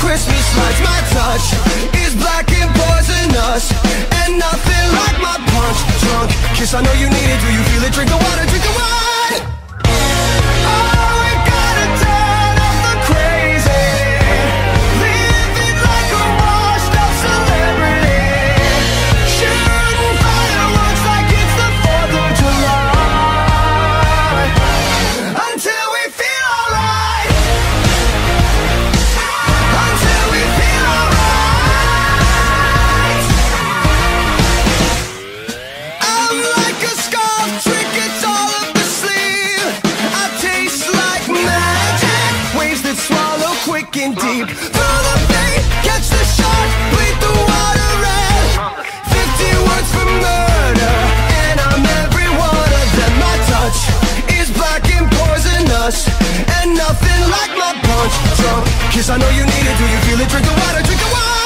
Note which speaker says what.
Speaker 1: Christmas lights. My touch is black and poisonous, and nothing like my punch drunk kiss. I know you need it, do you feel it? Drink the water, drink the wine. Oh, we gotta turn up the crazy, living like a washed up celebrity, shooting fireworks like it's the 4th of July, until we feel alright, until we feel alright. I'm like a scarf, trinkets all up the sleeve. I taste like magic, waves that swallow quick and deep. Throw the bait, catch the shark, bleed the water red. 50 words for murder, and I'm every one of them. My touch is black and poisonous, and nothing like my punch drunk kiss. I know you need it, do you feel it? Drink the water, drink the wine.